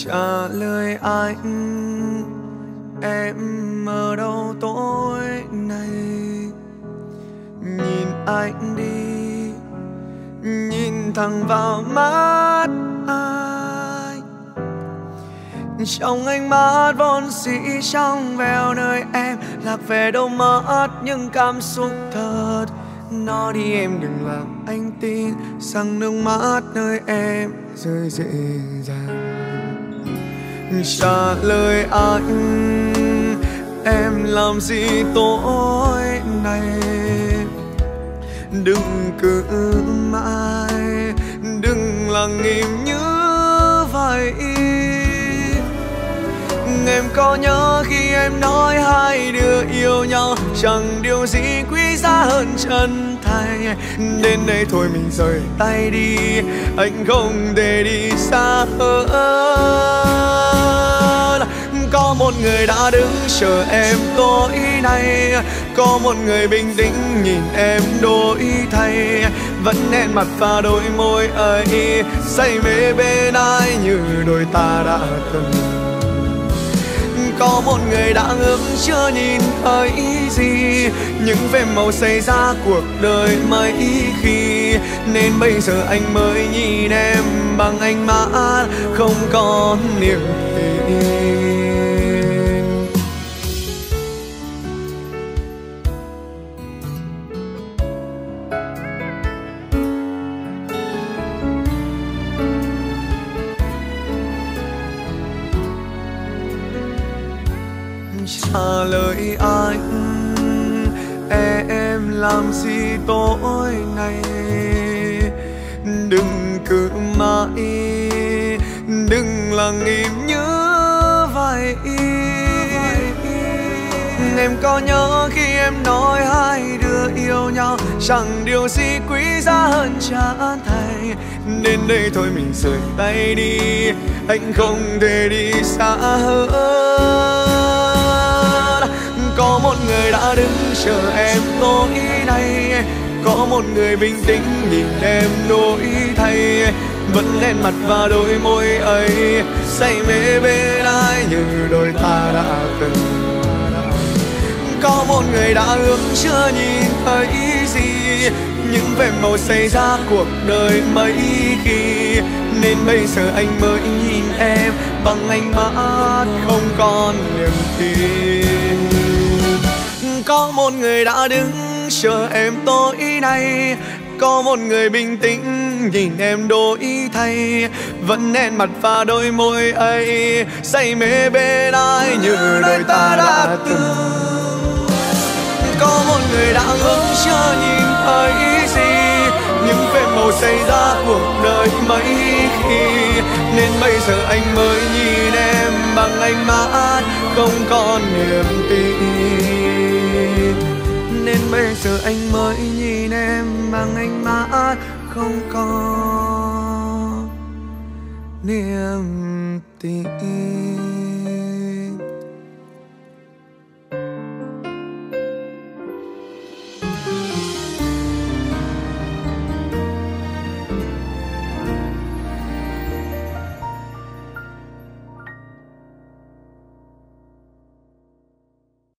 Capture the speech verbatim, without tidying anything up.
trả lời anh, em ở đâu tối nay? Nhìn anh đi, nhìn thẳng vào mắt anh. Trong ánh mắt vốn dĩ trong veo nơi em lạc về đâu mất những cảm xúc thật. Nói đi em đừng làm anh tin rằng nước mắt nơi em rơi dễ dàng. Trả lời anh, em làm gì tối nay? Đừng cứ mãi, đừng lặng im như vậy. Em có nhớ khi em nói hai đứa yêu nhau chẳng điều gì quý giá hơn chân thành. Đến đây thôi mình rời tay đi, anh không thể đi xa hơn. Có một người đã đứng chờ em tối nay, có một người bình tĩnh nhìn em đổi thay. Vẫn nét mặt và đôi môi ấy say mê bên ai như đôi ta đã từng. Có một người đã ước chưa nhìn thấy gì, những phép màu xảy ra cuộc đời mấy khi. Nên bây giờ anh mới nhìn em bằng ánh mắt không có niềm tin. Trả lời anh, em làm gì tối nay? Đừng cứ mãi, đừng lặng im như vậy. Em có nhớ khi em nói hai đứa yêu nhau chẳng điều gì quý giá hơn chân thành. Đến đây thôi mình rời tay đi, anh không thể đi xa hơn. Có một người đã đứng chờ em tối nay, có một người bình tĩnh nhìn em đổi thay. Vẫn nét mặt và đôi môi ấy say mê bên ai như đôi ta đã từng. Có một người đã ước chưa nhìn thấy gì, những vệt màu xảy ra cuộc đời mấy khi. Nên bây giờ anh mới nhìn em bằng ánh mắt không còn niềm tin. Có một người đã đứng chờ em tối nay, có một người bình tĩnh nhìn em đổi thay. Vẫn nét mặt và đôi môi ấy say mê bên ai như đôi ta đã từng. Có một người đã ước chưa nhìn thấy gì, những vệt màu xảy ra cuộc đời mấy khi. Nên bây giờ anh mới nhìn em bằng ánh mắt không còn niềm tin. Nên bây giờ anh mới nhìn em bằng ánh mắt không còn niềm tin.